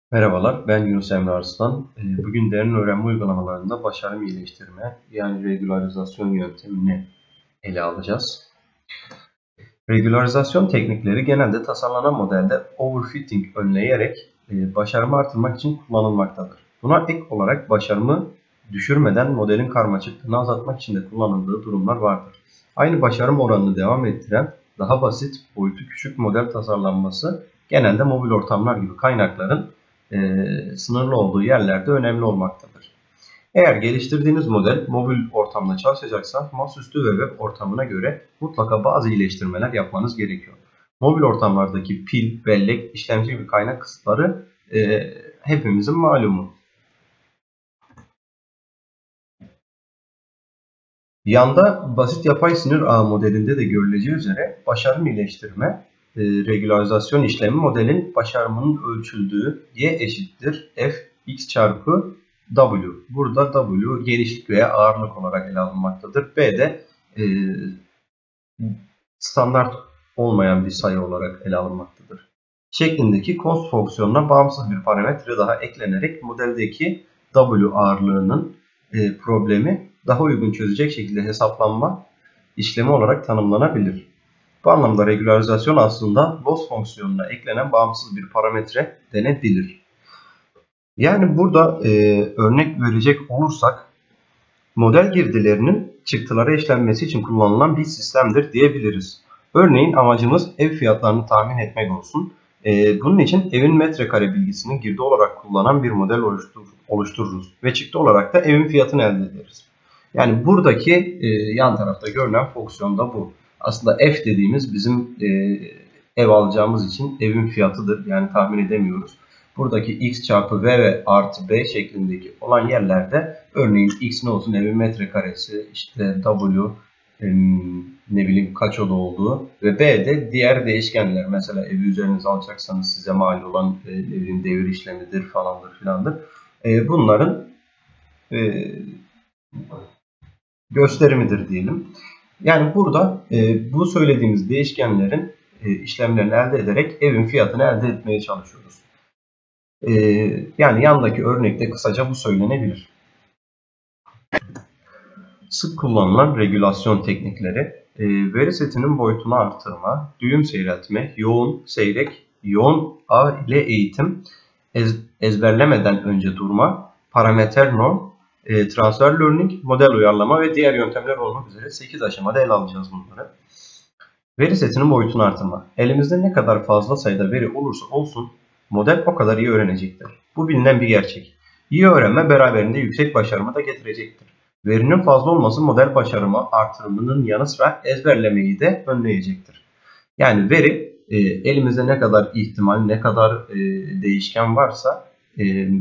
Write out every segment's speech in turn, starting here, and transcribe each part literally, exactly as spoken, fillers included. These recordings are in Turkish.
Merhabalar, ben Yunus Emre Arslan. Ee, Bugün derin öğrenme uygulamalarında başarım iyileştirme, yani regülarizasyon yöntemini ele alacağız. Regülarizasyon teknikleri genelde tasarlanan modelde overfitting önleyerek e, başarımı artırmak için kullanılmaktadır. Buna ek olarak başarımı düşürmeden modelin karmaşıklığını azaltmak için de kullanıldığı durumlar vardır. Aynı başarım oranını devam ettiren daha basit, boyutu küçük model tasarlanması genelde mobil ortamlar gibi kaynakların e, sınırlı olduğu yerlerde önemli olmaktadır. Eğer geliştirdiğiniz model mobil ortamda çalışacaksa masaüstü ve web ortamına göre mutlaka bazı iyileştirmeler yapmanız gerekiyor. Mobil ortamlardaki pil, bellek, işlemci gibi kaynak kısıtları e, hepimizin malumu. Yanda basit yapay sinir ağı modelinde de görüleceği üzere başarım iyileştirme, e, regülarizasyon işlemi modelin başarımının ölçüldüğü y eşittir f x çarpı w. Burada w genişlik veya ağırlık olarak ele alınmaktadır. B de e, standart olmayan bir sayı olarak ele alınmaktadır. Şeklindeki const fonksiyonuna bağımsız bir parametre daha eklenerek modeldeki w ağırlığının e, problemi daha uygun çözecek şekilde hesaplanma işlemi olarak tanımlanabilir. Bu anlamda regülarizasyon aslında loss fonksiyonuna eklenen bağımsız bir parametre denebilir. Yani burada e, örnek verecek olursak model girdilerinin çıktılara işlenmesi için kullanılan bir sistemdir diyebiliriz. Örneğin amacımız ev fiyatlarını tahmin etmek olsun. E, bunun için evin metrekare bilgisini girdi olarak kullanan bir model oluştur oluştururuz ve çıktı olarak da evin fiyatını elde ederiz. Yani buradaki e, yan tarafta görülen fonksiyon da bu. Aslında f dediğimiz bizim e, ev alacağımız için evin fiyatıdır. Yani tahmin edemiyoruz. Buradaki x çarpı v ve artı b şeklindeki olan yerlerde örneğin x ne olsun, evin metrekaresi, işte w ne bileyim kaç oda olduğu ve b de diğer değişkenler. Mesela evi üzerinize alacaksanız size mal olan e, ne bileyim devir işlemidir falandır filandır. E, bunların e, gösterimidir diyelim. Yani burada e, bu söylediğimiz değişkenlerin e, işlemlerini elde ederek evin fiyatını elde etmeye çalışıyoruz. E, yani yandaki örnekte kısaca bu söylenebilir. Sık kullanılan regülasyon teknikleri, e, veri setinin boyutunu artırma, düğüm seyreltme, yoğun, seyrek, yoğun ağ ile eğitim, ez, ezberlemeden önce durma, parametre norm, e, transfer learning, model uyarlama ve diğer yöntemler olmak üzere sekiz aşamada ele alacağız bunları. Veri setinin boyutunu artırma. Elimizde ne kadar fazla sayıda veri olursa olsun model o kadar iyi öğrenecektir. Bu bilinen bir gerçek. İyi öğrenme beraberinde yüksek başarımı da getirecektir. Verinin fazla olması model başarımı artırımının yanı sıra ezberlemeyi de önleyecektir. Yani veri e, elimizde ne kadar ihtimal, ne kadar e, değişken varsa e,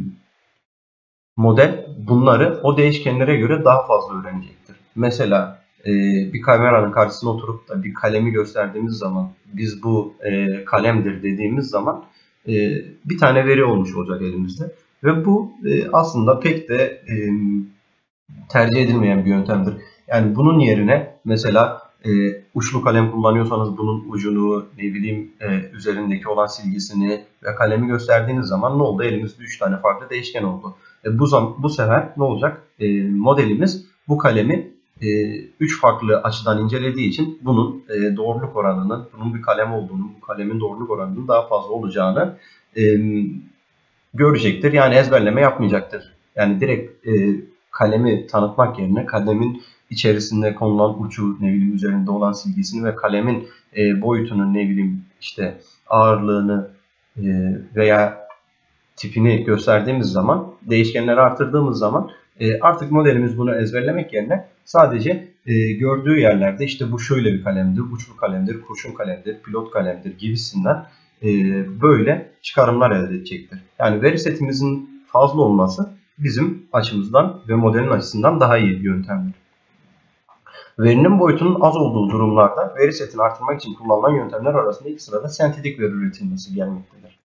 model bunları o değişkenlere göre daha fazla öğrenecektir. Mesela e, bir kameranın karşısına oturup da bir kalemi gösterdiğimiz zaman biz bu e, kalemdir dediğimiz zaman e, bir tane veri olmuş olacak elimizde. Ve bu e, aslında pek de e, tercih edilmeyen bir yöntemdir. Yani bunun yerine mesela e, uçlu kalem kullanıyorsanız bunun ucunu, ne bileyim e, üzerindeki olan silgisini ve kalemi gösterdiğiniz zaman ne oldu? Elimizde üç tane farklı değişken oldu. E, bu, zaman, bu sefer ne olacak? E, modelimiz bu kalemi üç e, farklı açıdan incelediği için bunun e, doğruluk oranının, bunun bir kalem olduğunu, bu kalemin doğruluk oranının daha fazla olacağını e, görecektir. Yani ezberleme yapmayacaktır. Yani direkt e, kalemi tanıtmak yerine kalemin içerisinde konulan ucu, ne bileyim üzerinde olan silgisini ve kalemin e, boyutunu, ne bileyim işte ağırlığını e, veya tipini gösterdiğimiz zaman, değişkenleri artırdığımız zaman e, artık modelimiz bunu ezberlemek yerine sadece e, gördüğü yerlerde işte bu şöyle bir kalemdir, uçlu kalemdir, kurşun kalemdir, pilot kalemdir gibisinden e, böyle çıkarımlar elde edecektir. Yani veri setimizin fazla olması bizim açımızdan ve modelin açısından daha iyi bir yöntemdir. Verinin boyutunun az olduğu durumlarda veri setini artırmak için kullanılan yöntemler arasında ilk sırada sentetik veri üretilmesi gelmektedir.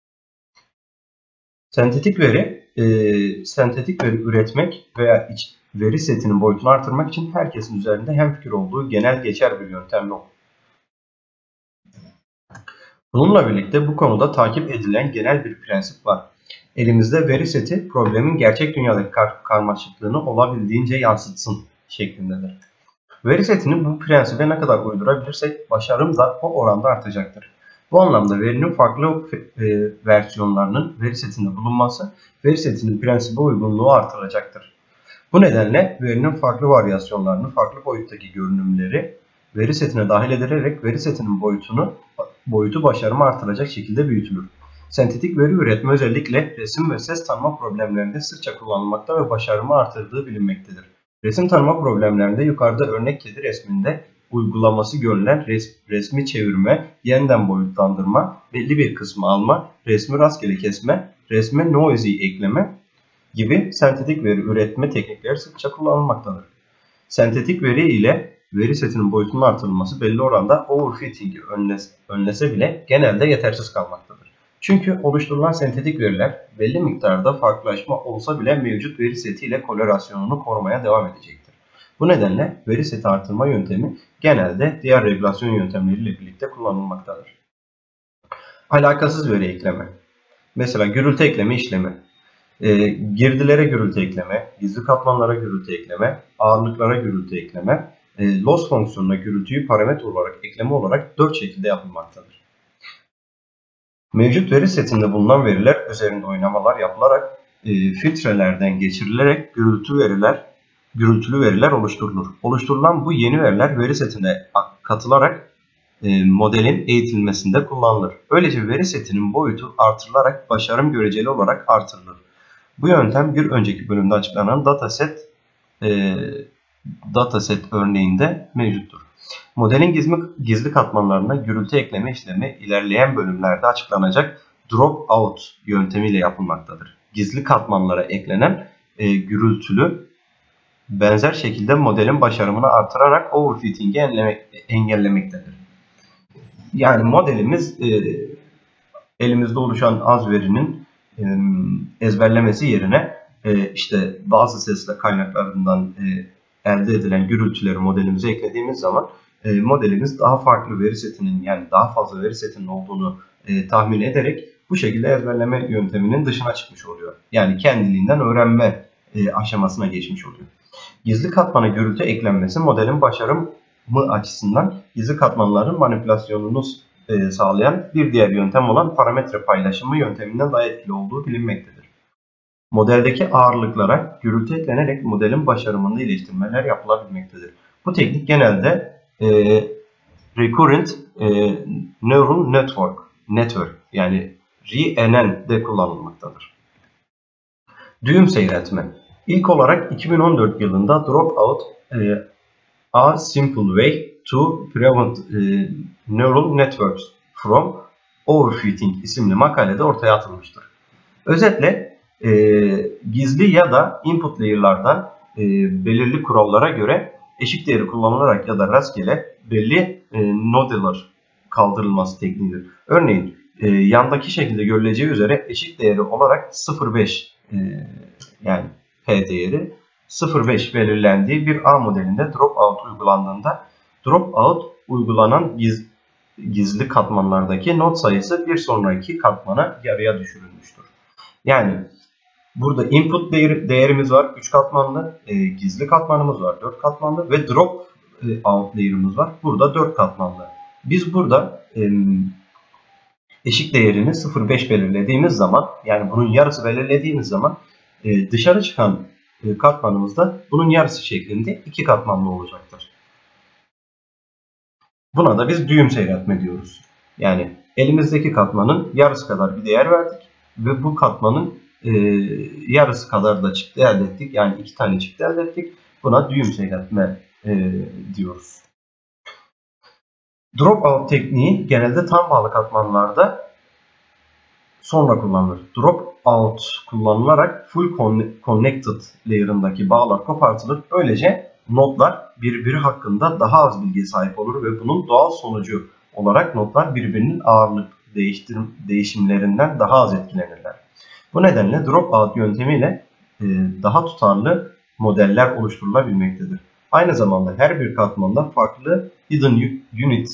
Sentetik veri, e, sentetik veri üretmek veya iç, veri setinin boyutunu artırmak için herkesin üzerinde hemfikir olduğu genel geçer bir yöntem yok. Bununla birlikte bu konuda takip edilen genel bir prensip var. Elimizde veri seti problemin gerçek dünyadaki kar karmaşıklığını olabildiğince yansıtsın şeklindedir. Veri setini bu prensibe ne kadar uydurabilirsek başarım da o oranda artacaktır. Bu anlamda verinin farklı e, versiyonlarının veri setinde bulunması veri setinin prensibe uygunluğu artıracaktır. Bu nedenle verinin farklı varyasyonlarını, farklı boyuttaki görünümleri veri setine dahil edilerek veri setinin boyutunu boyutu başarımı artıracak şekilde büyütülür. Sentetik veri üretme özellikle resim ve ses tanıma problemlerinde sıkça kullanılmakta ve başarımı artırdığı bilinmektedir. Resim tanıma problemlerinde yukarıda örnek kedi resminde uygulaması görülen res, resmi çevirme, yeniden boyutlandırma, belli bir kısmı alma, resmi rastgele kesme, resme noisy ekleme gibi sentetik veri üretme teknikleri sıkça kullanılmaktadır. Sentetik veri ile veri setinin boyutunun artırılması belli oranda overfitting'i önlese bile genelde yetersiz kalmaktadır. Çünkü oluşturulan sentetik veriler belli miktarda farklılaşma olsa bile mevcut veri seti ile korelasyonunu korumaya devam edecektir. Bu nedenle veri seti artırma yöntemi genelde diğer regülasyon yöntemleriyle birlikte kullanılmaktadır. Alakasız veri ekleme. Mesela gürültü ekleme işlemi. E, girdilere gürültü ekleme, gizli katmanlara gürültü ekleme, ağırlıklara gürültü ekleme, e, loss fonksiyonuna gürültüyü parametre olarak ekleme olarak dört şekilde yapılmaktadır. Mevcut veri setinde bulunan veriler üzerinde oynamalar yapılarak e, filtrelerden geçirilerek gürültü veriler, gürültülü veriler oluşturulur. Oluşturulan bu yeni veriler veri setine katılarak e, modelin eğitilmesinde kullanılır. Böylece veri setinin boyutu artırılarak başarım göreceli olarak artırılır. Bu yöntem bir önceki bölümde açıklanan dataset e, dataset örneğinde mevcuttur. Modelin gizli, gizli katmanlarına gürültü ekleme işlemi ilerleyen bölümlerde açıklanacak drop out yöntemiyle yapılmaktadır. Gizli katmanlara eklenen e, gürültülü benzer şekilde modelin başarımını artırarak overfitting'i engellemektedir. Yani modelimiz e, elimizde oluşan az verinin e, ezberlemesi yerine e, işte bazı sesle kaynaklarından e, elde edilen gürültüleri modelimize eklediğimiz zaman e, modelimiz daha farklı veri setinin yani daha fazla veri setinin olduğunu e, tahmin ederek bu şekilde ezberleme yönteminin dışına çıkmış oluyor. Yani kendiliğinden öğrenme e, aşamasına geçmiş oluyor. Gizli katmana gürültü eklenmesi modelin başarımı açısından gizli katmanların manipülasyonunu e, sağlayan bir diğer yöntem olan parametre paylaşımı yönteminden daha etkili olduğu bilinmektedir. Modeldeki ağırlıklara gürültü eklenerek modelin başarımında iyileştirmeler yapılabilmektedir. Bu teknik genelde e, Recurrent e, Neural Network, network yani R N N'de kullanılmaktadır. Düğüm seyretme. İlk olarak iki bin on dört yılında Dropout e, A Simple Way to Prevent e, Neural Networks from Overfitting isimli makalede ortaya atılmıştır. Özetle e, gizli ya da input layer'lardan e, belirli kurallara göre eşik değeri kullanılarak ya da rastgele belli e, nodeler kaldırılması tekniğidir. Örneğin e, yandaki şekilde görüleceği üzere eşik değeri olarak sıfır virgül beş e, yani P değeri sıfır virgül beş belirlendiği bir A modelinde dropout uygulandığında dropout uygulanan giz, gizli katmanlardaki not sayısı bir sonraki katmana yarıya düşürülmüştür. Yani burada input değeri, değerimiz var üç katmanlı, e, gizli katmanımız var dört katmanlı ve drop e, out değerimiz var burada dört katmanlı. Biz burada e, eşik değerini sıfır virgül beş belirlediğimiz zaman yani bunun yarısı belirlediğimiz zaman e, dışarı çıkan e, katmanımız da bunun yarısı şeklinde iki katmanlı olacaktır. Buna da biz düğüm seyretme diyoruz. Yani elimizdeki katmanın yarısı kadar bir değer verdik ve bu katmanın e, yarısı kadar da çıktı elde ettik. Yani iki tane çıktı elde ettik. Buna düğüm seyretme e, diyoruz. Dropout tekniği genelde tam bağlı katmanlarda sonra kullanılır. Dropout kullanılarak full connected layer'ındaki bağlar kopartılır. Böylece nodlar birbiri hakkında daha az bilgiye sahip olur ve bunun doğal sonucu olarak nodlar birbirinin ağırlık değişimlerinden daha az etkilenirler. Bu nedenle dropout yöntemiyle daha tutarlı modeller oluşturulabilmektedir. Aynı zamanda her bir katmanda farklı hidden unit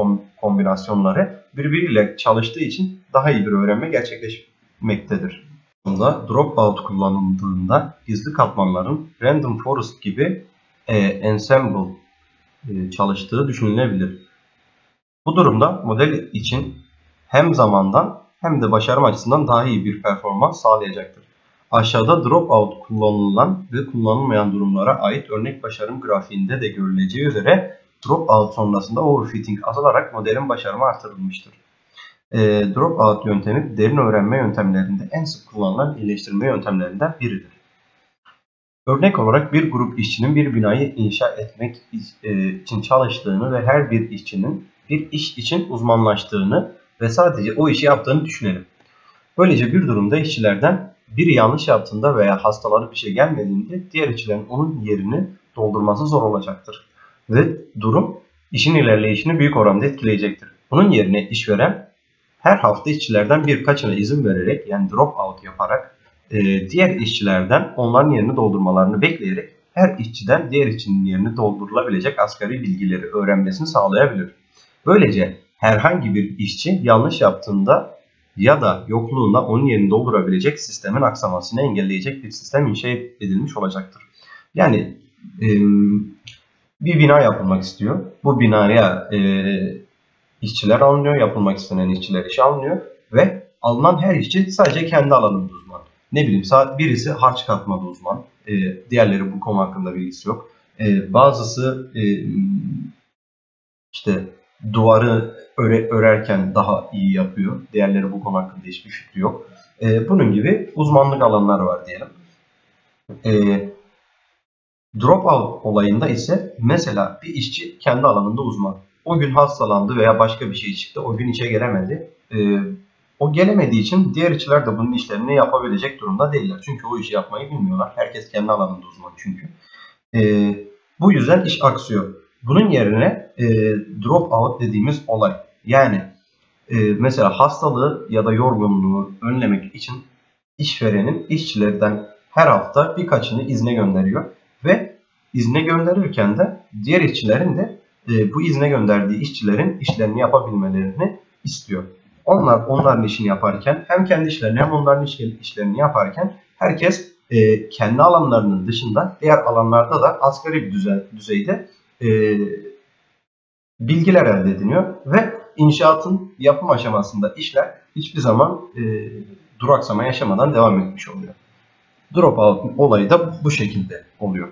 kombinasyonları birbiriyle çalıştığı için daha iyi bir öğrenme gerçekleşmektedir. da dropout kullanıldığında gizli katmanların random forest gibi e, ensemble e, çalıştığı düşünülebilir. Bu durumda model için hem zamandan hem de başarım açısından daha iyi bir performans sağlayacaktır. Aşağıda dropout kullanılan ve kullanılmayan durumlara ait örnek başarım grafiğinde de görüleceği üzere dropout sonrasında overfitting azalarak modelin başarımı artırılmıştır. E, dropout yöntemi derin öğrenme yöntemlerinde en sık kullanılan iyileştirme yöntemlerinden biridir. Örnek olarak bir grup işçinin bir binayı inşa etmek için çalıştığını ve her bir işçinin bir iş için uzmanlaştığını ve sadece o işi yaptığını düşünelim. Böylece bir durumda işçilerden biri yanlış yaptığında veya hastaları bir şey gelmediğinde diğer işçilerin onun yerini doldurması zor olacaktır. Ve durum işin ilerleyişini büyük oranda etkileyecektir. Bunun yerine işveren her hafta işçilerden birkaçına izin vererek, yani drop out yaparak e, diğer işçilerden onların yerini doldurmalarını bekleyerek her işçiden diğer işçinin yerini doldurulabilecek asgari bilgileri öğrenmesini sağlayabilir. Böylece herhangi bir işçi yanlış yaptığında ya da yokluğunda onun yerini doldurabilecek sistemin aksamasını engelleyecek bir sistem inşa edilmiş olacaktır. Yani e, bir bina yapılmak istiyor. Bu binaya e, işçiler alınıyor, yapılmak istenen işçiler işe alınıyor ve alınan her işçi sadece kendi alanında uzman. Ne bileyim, birisi harç katmada uzman, e, diğerleri bu konu hakkında bilgisi yok. E, bazısı e, işte duvarı öre, örerken daha iyi yapıyor, diğerleri bu konu hakkında hiçbir fikri yok. E, bunun gibi uzmanlık alanları var diyelim. E, dropout olayında ise mesela bir işçi kendi alanında uzman. O gün hastalandı veya başka bir şey çıktı, o gün işe gelemedi. E, o gelemediği için diğer işçiler de bunun işlerini yapabilecek durumda değiller. Çünkü o işi yapmayı bilmiyorlar. Herkes kendi alanında uzman çünkü. E, bu yüzden iş aksıyor. Bunun yerine e, drop out dediğimiz olay. Yani e, mesela hastalığı ya da yorgunluğu önlemek için işverenin işçilerden her hafta birkaçını izne gönderiyor. Ve izne gönderirken de diğer işçilerin de e, bu izne gönderdiği işçilerin işlerini yapabilmelerini istiyor. Onlar onların işini yaparken hem kendi işlerini hem onların işlerini yaparken herkes e, kendi alanlarının dışında diğer alanlarda da asgari bir düzey, düzeyde e, bilgiler elde ediliyor ve inşaatın yapım aşamasında işler hiçbir zaman e, duraksama yaşamadan devam etmiş oluyor. Dropout olayı da bu şekilde oluyor.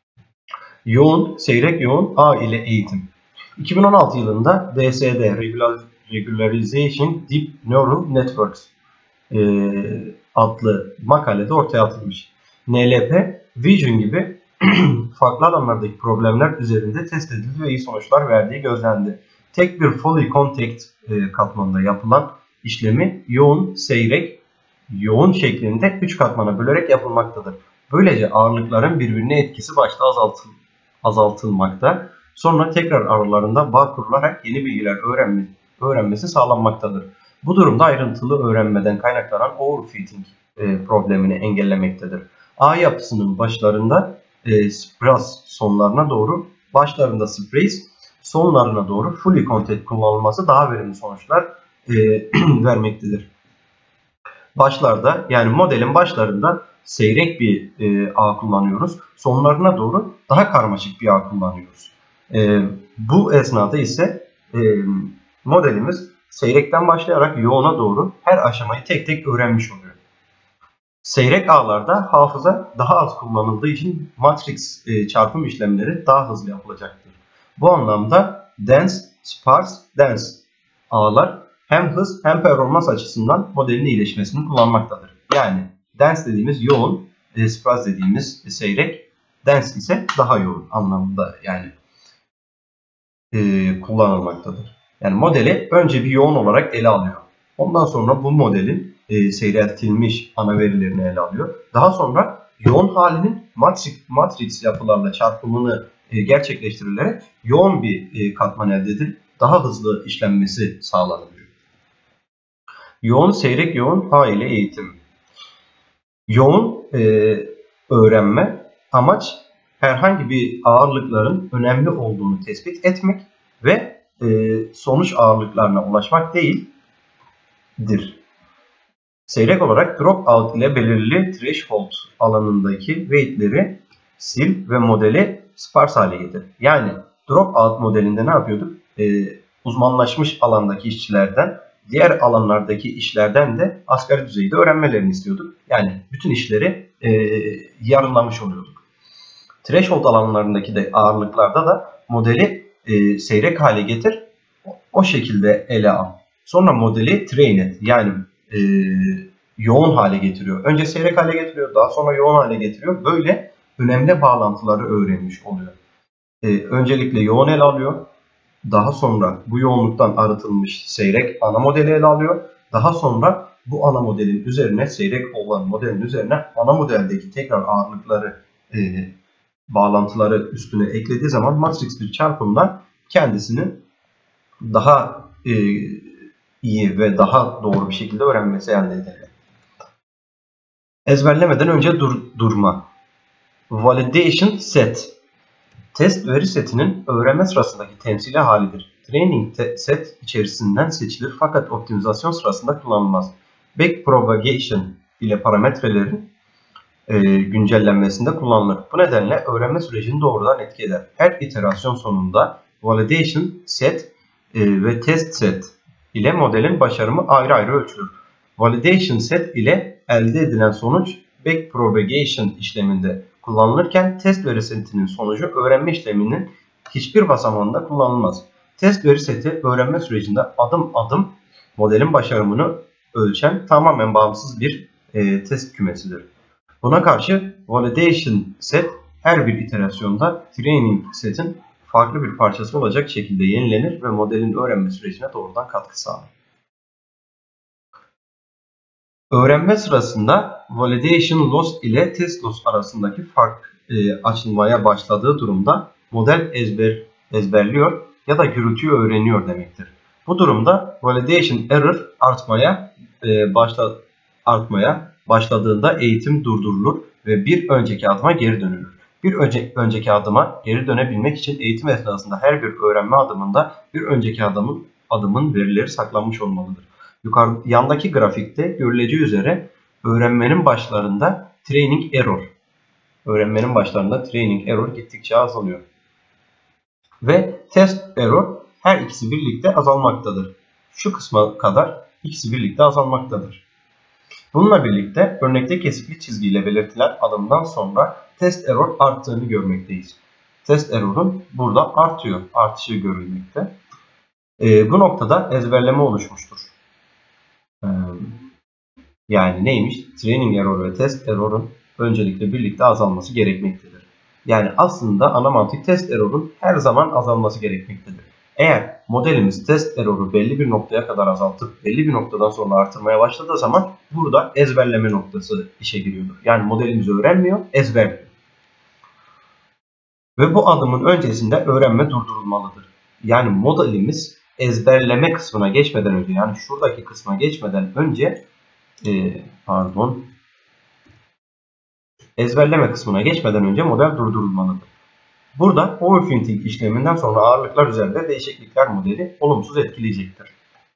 Yoğun, seyrek yoğun ağ ile eğitim. iki bin on altı yılında D S D, Regularization Deep Neural Networks e, adlı makalede ortaya atılmış. N L P, Vision gibi farklı alanlardaki problemler üzerinde test edildi ve iyi sonuçlar verdiği gözlendi. Tek bir Foley Contact e, katmanında yapılan işlemi yoğun, seyrek, yoğun şeklinde üç katmana bölerek yapılmaktadır. Böylece ağırlıkların birbirine etkisi başta azaltıl azaltılmakta, sonra tekrar aralarında bağ kurularak yeni bilgiler öğrenme, öğrenmesi sağlanmaktadır. Bu durumda ayrıntılı öğrenmeden kaynaklanan overfitting e, problemini engellemektedir. Ağ yapısının başlarında e, spraz sonlarına doğru, başlarında sprays, sonlarına doğru fully contact kullanılması daha verimli sonuçlar e, vermektedir. Başlarda, yani modelin başlarında seyrek bir e, ağ kullanıyoruz. Sonlarına doğru daha karmaşık bir ağ kullanıyoruz. E, bu esnada ise e, modelimiz seyrekten başlayarak yoğuna doğru her aşamayı tek tek öğrenmiş oluyor. Seyrek ağlarda hafıza daha az kullanıldığı için matrix e, çarpım işlemleri daha hızlı yapılacaktır. Bu anlamda dense, sparse, dense ağlar hem hız hem performans açısından modelin iyileşmesini kullanmaktadır. Yani dense dediğimiz yoğun, e, sparse dediğimiz seyrek, dense ise daha yoğun anlamında yani e, kullanılmaktadır. Yani modeli önce bir yoğun olarak ele alıyor. Ondan sonra bu modelin e, seyreltilmiş ana verilerini ele alıyor. Daha sonra yoğun halinin matrix, matrix yapılarla çarpımını e, gerçekleştirilerek yoğun bir e, katman elde edilip daha hızlı işlenmesi sağlanıyor. Yoğun, seyrek yoğun ağ ile eğitim. Yoğun e, öğrenme amaç herhangi bir ağırlıkların önemli olduğunu tespit etmek ve e, sonuç ağırlıklarına ulaşmak değildir. Seyrek olarak dropout ile belirli threshold alanındaki weight'leri sil ve modeli sparse hale getir. Yani dropout modelinde ne yapıyorduk? Ee, uzmanlaşmış alandaki işçilerden, diğer alanlardaki işlerden de asgari düzeyde öğrenmelerini istiyorduk. Yani bütün işleri e, yarınlamış oluyorduk. Threshold alanlarındaki de ağırlıklarda da modeli e, seyrek hale getir, o şekilde ele al. Sonra modeli train et, yani e, yoğun hale getiriyor. Önce seyrek hale getiriyor, daha sonra yoğun hale getiriyor. Böyle önemli bağlantıları öğrenmiş oluyor. E, öncelikle yoğun ele alıyor. Daha sonra bu yoğunluktan arıtılmış seyrek ana modeli ele alıyor. Daha sonra bu ana modelin üzerine, seyrek olan modelin üzerine ana modeldeki tekrar ağırlıkları, e, bağlantıları üstüne eklediği zaman matrix bir çarpımla kendisinin daha e, iyi ve daha doğru bir şekilde öğrenmesi elde edilir. Ezberlemeden önce dur, durma. Validation set. Test veri setinin öğrenme sırasındaki temsili halidir. Training set içerisinden seçilir fakat optimizasyon sırasında kullanılmaz. Backpropagation ile parametrelerin e, güncellenmesinde kullanılır. Bu nedenle öğrenme sürecini doğrudan etki eder. Her iterasyon sonunda validation set e, ve test set ile modelin başarımı ayrı ayrı ölçülür. Validation set ile elde edilen sonuç backpropagation işleminde kullanılırken test veri setinin sonucu öğrenme işleminin hiçbir basamağında kullanılmaz. Test veri seti öğrenme sürecinde adım adım modelin başarımını ölçen tamamen bağımsız bir e, test kümesidir. Buna karşı validation set her bir iterasyonda training setin farklı bir parçası olacak şekilde yenilenir ve modelin öğrenme sürecine doğrudan katkı sağlar. Öğrenme sırasında validation loss ile test loss arasındaki fark e, açılmaya başladığı durumda model ezber, ezberliyor ya da gürültüyü öğreniyor demektir. Bu durumda validation error artmaya e, başla, artmaya başladığında eğitim durdurulur ve bir önceki adıma geri dönülür. Bir önce, önceki adıma geri dönebilmek için eğitim esnasında her bir öğrenme adımında bir önceki adımın, adımın verileri saklanmış olmalıdır. Yukarı, yandaki grafikte görüleceği üzere öğrenmenin başlarında training error, öğrenmenin başlarında training error gittikçe azalıyor. Ve test error her ikisi birlikte azalmaktadır. Şu kısma kadar ikisi birlikte azalmaktadır. Bununla birlikte örnekte kesikli çizgiyle belirtilen adımdan sonra test error arttığını görmekteyiz. Test error'un burada artıyor, artışı görülmekte. E, bu noktada ezberleme oluşmuştur. E, yani neymiş? Training error ve test error'un öncelikle birlikte azalması gerekmektedir. Yani aslında ana mantık test error'un her zaman azalması gerekmektedir. Eğer modelimiz test error'u belli bir noktaya kadar azaltıp belli bir noktadan sonra artırmaya başladığı zaman burada ezberleme noktası işe giriyordur. Yani modelimizi öğrenmiyor, ezberliyor. Ve bu adımın öncesinde öğrenme durdurulmalıdır. Yani modelimiz ezberleme kısmına geçmeden önce, yani şuradaki kısma geçmeden önce e, pardon ezberleme kısmına geçmeden önce model durdurulmalıdır. Burada overfitting işleminden sonra ağırlıklar üzerinde değişiklikler modeli olumsuz etkileyecektir.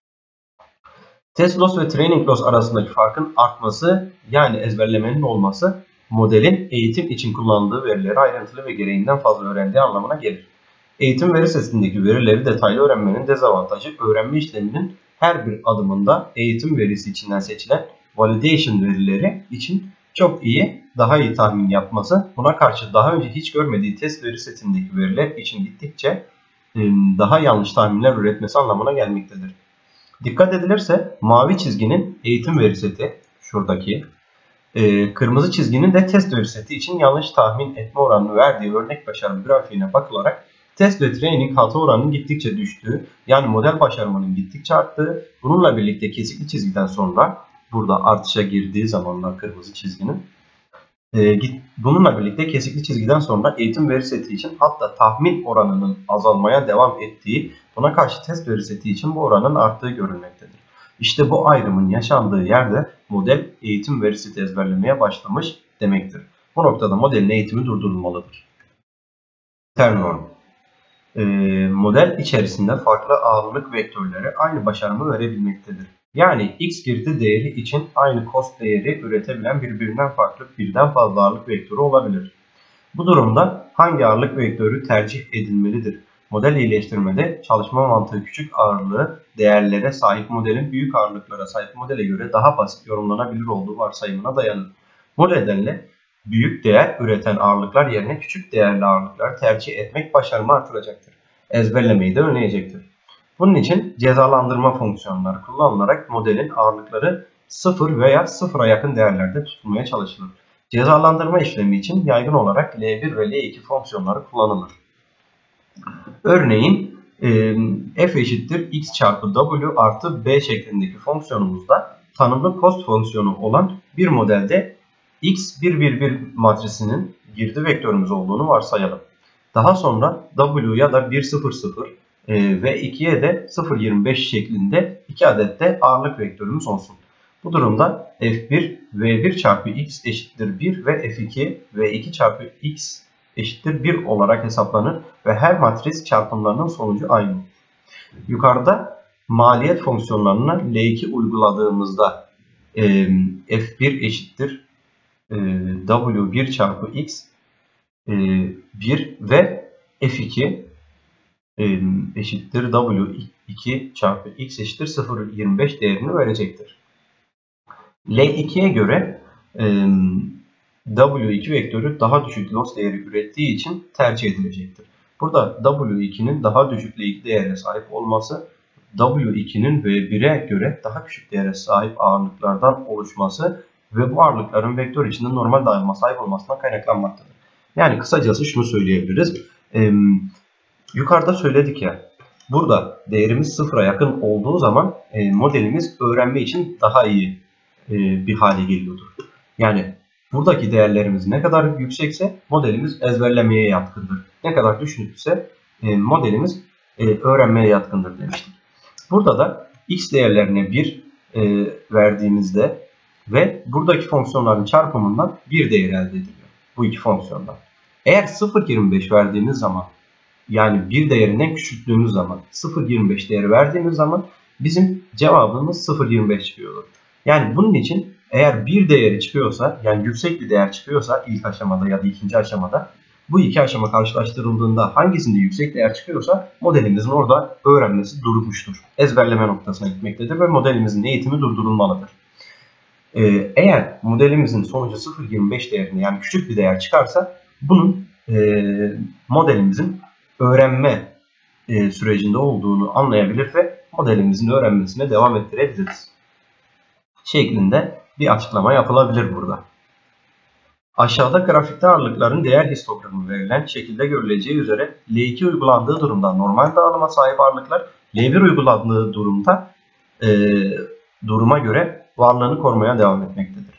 Test loss ve training loss arasındaki farkın artması, yani ezberlemenin olması, modelin eğitim için kullandığı verileri ayrıntılı ve gereğinden fazla öğrendiği anlamına gelir. Eğitim veri setindeki verileri detaylı öğrenmenin dezavantajı, öğrenme işleminin her bir adımında eğitim verisi içinden seçilen validation verileri için çok iyi, daha iyi tahmin yapması, buna karşı daha önce hiç görmediği test veri setindeki veriler için gittikçe daha yanlış tahminler üretmesi anlamına gelmektedir. Dikkat edilirse mavi çizginin eğitim veri seti, şuradaki, kırmızı çizginin de test veri seti için yanlış tahmin etme oranını verdiği örnek başarım grafiğine bakılarak test ve training hata oranının gittikçe düştüğü, yani model başarımının gittikçe arttığı, bununla birlikte kesikli çizgiden sonra burada artışa girdiği zamanlar kırmızı çizginin, bununla birlikte kesikli çizgiden sonra eğitim veri seti için hatta tahmin oranının azalmaya devam ettiği, buna karşı test veri seti için bu oranın arttığı görülmektedir. İşte bu ayrımın yaşandığı yerde model eğitim veri seti ezberlemeye başlamış demektir. Bu noktada modelin eğitimi durdurulmalıdır. Ternorm. E, model içerisinde farklı ağırlık vektörleri aynı başarımı verebilmektedir. Yani x girdi değeri için aynı cost değeri üretebilen birbirinden farklı birden fazla ağırlık vektörü olabilir. Bu durumda hangi ağırlık vektörü tercih edilmelidir? Model iyileştirmede çalışma mantığı küçük ağırlığı değerlere sahip modelin büyük ağırlıklara sahip modele göre daha basit yorumlanabilir olduğu varsayımına dayanır. Bu nedenle büyük değer üreten ağırlıklar yerine küçük değerli ağırlıklar tercih etmek başarımı artıracaktır. Ezberlemeyi de önleyecektir. Bunun için cezalandırma fonksiyonları kullanılarak modelin ağırlıkları sıfır veya sıfıra yakın değerlerde tutulmaya çalışılır. Cezalandırma işlemi için yaygın olarak L bir ve L iki fonksiyonları kullanılır. Örneğin f eşittir x çarpı w artı b şeklindeki fonksiyonumuzda tanımlı cost fonksiyonu olan bir modelde x bir bir bir matrisinin girdi vektörümüz olduğunu varsayalım. Daha sonra w ya da bir sıfır sıfır ve ikiye de sıfır virgül yirmi beş şeklinde iki adet de ağırlık vektörümüz olsun. Bu durumda f bir v bir çarpı x eşittir bir ve f iki v iki çarpı x eşittir bir olarak hesaplanır ve her matris çarpımlarının sonucu aynı olur. Yukarıda maliyet fonksiyonlarına L iki uyguladığımızda e, f bir eşittir e, w bir çarpı x e, bir ve f iki e, eşittir w iki çarpı x eşittir sıfır virgül yirmi beş değerini verecektir. L ikiye göre e, w iki vektörü daha düşük loss değeri ürettiği için tercih edilecektir. Burada w ikinin daha düşük L iki değerine sahip olması, w ikinin v bire göre daha küçük değere sahip ağırlıklardan oluşması ve bu ağırlıkların vektör içinde normal dağılma sahip olmasına kaynaklanmaktadır. Yani kısacası şunu söyleyebiliriz. Ee, yukarıda söyledik ya, burada değerimiz sıfıra yakın olduğu zaman e, modelimiz öğrenme için daha iyi e, bir hale geliyordur. Yani buradaki değerlerimiz ne kadar yüksekse modelimiz ezberlemeye yatkındır. Ne kadar düşükse e, modelimiz e, öğrenmeye yatkındır demiştik. Burada da x değerlerine bir e, verdiğimizde ve buradaki fonksiyonların çarpımından bir değer elde ediliyor. Bu iki fonksiyondan. Eğer sıfır virgül yirmi beş verdiğimiz zaman, yani bir değerinden küçülttüğümüz zaman sıfır virgül yirmi beş değeri verdiğimiz zaman bizim cevabımız sıfır virgül yirmi beş çıkıyordur. Yani bunun için eğer bir değeri çıkıyorsa, yani yüksek bir değer çıkıyorsa ilk aşamada ya da ikinci aşamada, bu iki aşama karşılaştırıldığında hangisinde yüksek değer çıkıyorsa modelimizin orada öğrenmesi durmuştur. Ezberleme noktasına gitmektedir ve modelimizin eğitimi durdurulmalıdır. Ee, eğer modelimizin sonucu sıfır virgül yirmi beş değerinde, yani küçük bir değer çıkarsa bunun e, modelimizin öğrenme e, sürecinde olduğunu anlayabilir ve modelimizin öğrenmesine devam ettirebiliriz şeklinde bir açıklama yapılabilir burada. Aşağıda grafikte ağırlıkların değer histogramı verilen şekilde görüleceği üzere L iki uygulandığı durumda normal dağılıma sahip ağırlıklar, L bir uygulandığı durumda e, duruma göre varlığını korumaya devam etmektedir.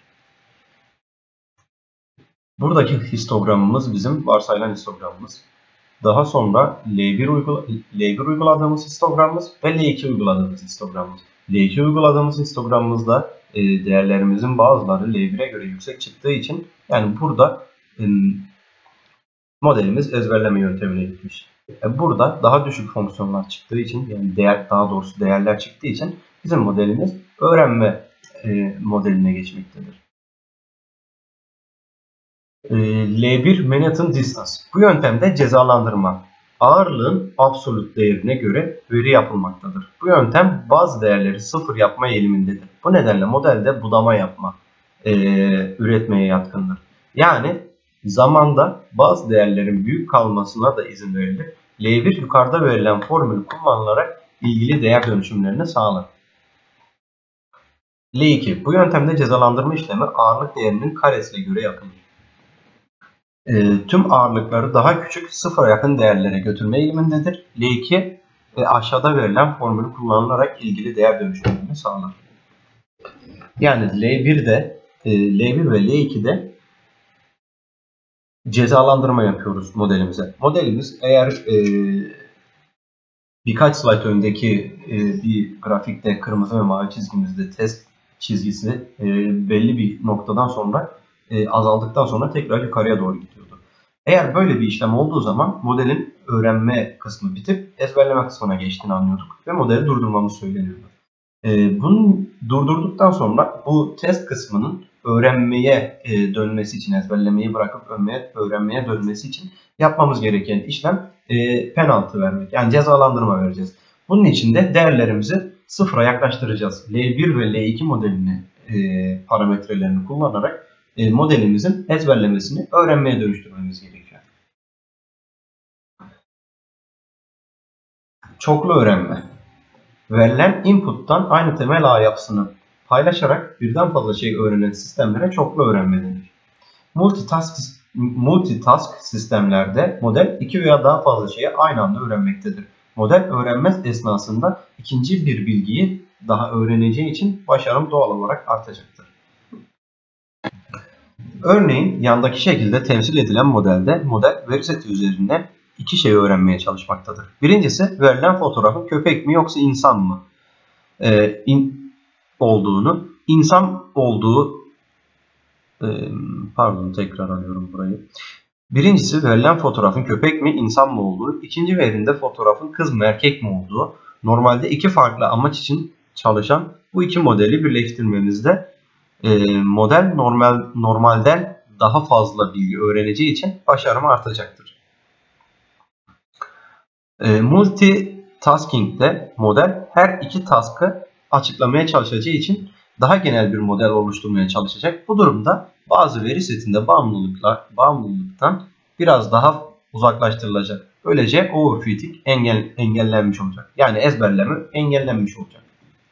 Buradaki histogramımız bizim varsayılan histogramımız. Daha sonra L bir, uygula, L bir uyguladığımız histogramımız ve L iki uyguladığımız histogramımız. L iki uyguladığımız histogramımızda e, değerlerimizin bazıları L bire göre yüksek çıktığı için, yani burada e, modelimiz ezberleme yöntemine gitmiş. E, burada daha düşük fonksiyonlar çıktığı için, yani değer, daha doğrusu değerler çıktığı için bizim modelimiz öğrenme e, modeline geçmektedir. L bir Manhattan Distance. Bu yöntemde cezalandırma ağırlığın absolut değerine göre veri yapılmaktadır. Bu yöntem bazı değerleri sıfır yapma eğilimindedir. Bu nedenle modelde budama yapma, e, üretmeye yatkındır. Yani zamanda bazı değerlerin büyük kalmasına da izin verilir. L bir yukarıda verilen formülü kullanılarak ilgili değer dönüşümlerini sağlar. L iki. Bu yöntemde cezalandırma işlemi ağırlık değerinin karesine göre yapılır. E, tüm ağırlıkları daha küçük sıfıra yakın değerlere götürme eğilimindedir. L iki e, aşağıda verilen formülü kullanılarak ilgili değer dönüşümlerini sağlar. Yani L bir'de, e, L bir ve L iki'de cezalandırma yapıyoruz modelimize. Modelimiz eğer e, birkaç slide öndeki e, bir grafikte kırmızı ve mavi çizgimizde test çizgisi e, belli bir noktadan sonra e, azaldıktan sonra tekrar yukarıya doğru gidiyordu. Eğer böyle bir işlem olduğu zaman modelin öğrenme kısmı bitip ezberleme kısmına geçtiğini anlıyorduk ve modeli durdurmamız söyleniyordu. E, bunu durdurduktan sonra bu test kısmının öğrenmeye e, dönmesi için, ezberlemeyi bırakıp öğrenmeye, öğrenmeye dönmesi için yapmamız gereken işlem e, penaltı vermek. Yani cezalandırma vereceğiz. Bunun için de değerlerimizi sıfıra yaklaştıracağız. L bir ve L iki modelini e, parametrelerini kullanarak e, modelimizin ezberlemesini öğrenmeye dönüştürmemiz gerekiyor. Çoklu öğrenme. Verilen input'tan aynı temel ağ yapısını paylaşarak birden fazla şey öğrenen sistemlere çoklu öğrenme denir. Multitask, multitask sistemlerde model iki veya daha fazla şeyi aynı anda öğrenmektedir. Model öğrenme esnasında ikinci bir bilgiyi daha öğreneceği için başarım doğal olarak artacaktır. Örneğin yandaki şekilde temsil edilen modelde model veri seti üzerinde iki şey öğrenmeye çalışmaktadır. Birincisi verilen fotoğrafın köpek mi yoksa insan mı e, in, olduğunu, insan olduğu e, pardon tekrar alıyorum burayı. Birincisi verilen fotoğrafın köpek mi insan mı olduğu, ikinci verinde fotoğrafın kız mı erkek mi olduğu. Normalde iki farklı amaç için çalışan bu iki modeli birleştirmemizde e, model normal normalden daha fazla bilgi öğreneceği için başarım artacaktır. E, multitasking'de model her iki task'ı açıklamaya çalışacağı için daha genel bir model oluşturmaya çalışacak. Bu durumda bazı veri setinde bağımlılıklar, bağımlılıktan biraz daha uzaklaştırılacak. Böylece overfitting engel, engellenmiş olacak. Yani ezberleme engellenmiş olacak.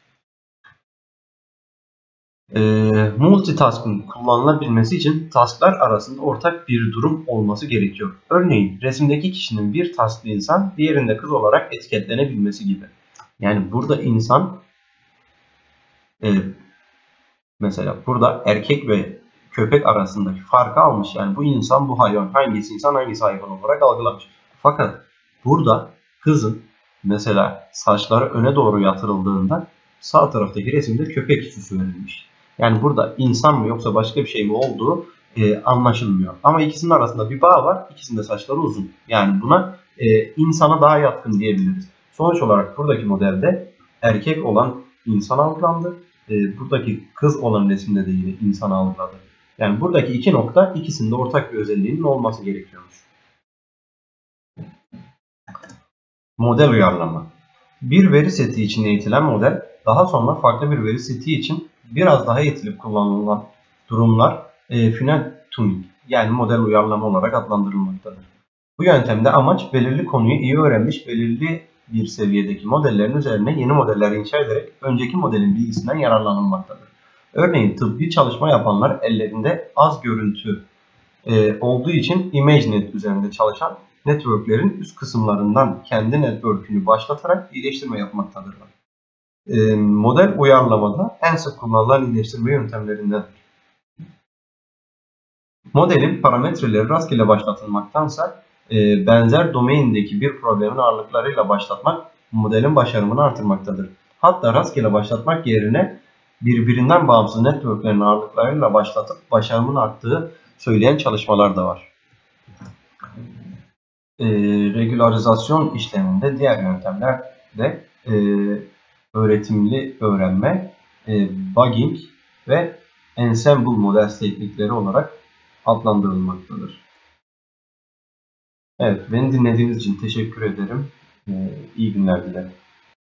E, multitasking kullanılabilmesi için tasklar arasında ortak bir durum olması gerekiyor. Örneğin resimdeki kişinin bir tasklı insan, diğerinde kız olarak etiketlenebilmesi gibi. Yani burada insan e, mesela burada erkek ve köpek arasındaki farkı almış. Yani bu insan, bu hayvan, hangisi insan, hangisi hayvan olarak algılamış. Fakat burada kızın mesela saçları öne doğru yatırıldığında sağ taraftaki resimde köpek süsü verilmiş. Yani burada insan mı yoksa başka bir şey mi olduğu e, anlaşılmıyor. Ama ikisinin arasında bir bağ var. İkisinin de saçları uzun. Yani buna e, insana daha yatkın diyebiliriz. Sonuç olarak buradaki modelde erkek olan insan algılandı. E, buradaki kız olan resimde de yine insan algıladı. Yani buradaki iki nokta ikisinde ortak bir özelliğinin olması gerekiyormuş. Model uyarlama. Bir veri seti için eğitilen model daha sonra farklı bir veri seti için biraz daha eğitilip kullanılan durumlar e, final tuning yani model uyarlama olarak adlandırılmaktadır. Bu yöntemde amaç belirli konuyu iyi öğrenmiş belirli bir seviyedeki modellerin üzerine yeni modeller inşa ederek önceki modelin bilgisinden yararlanılmaktadır. Örneğin tıbbi çalışma yapanlar ellerinde az görüntü e, olduğu için ImageNet üzerinde çalışan networklerin üst kısımlarından kendi network'ünü başlatarak iyileştirme yapmaktadırlar. E, model uyarlamada en sık kullanılan iyileştirme yöntemlerindendir. Modelin parametreleri rastgele başlatılmaktansa e, benzer domaindeki bir problemin ağırlıklarıyla başlatmak modelin başarımını artırmaktadır. Hatta rastgele başlatmak yerine birbirinden bağımsız networklerin ağırlıklarıyla başlatıp başarımın arttığı söyleyen çalışmalar da var. E, regülarizasyon işleminde diğer yöntemler de e, öğretimli öğrenme, e, bugging ve ensemble model teknikleri olarak adlandırılmaktadır. Evet, beni dinlediğiniz için teşekkür ederim. Ee, iyi günler dilerim.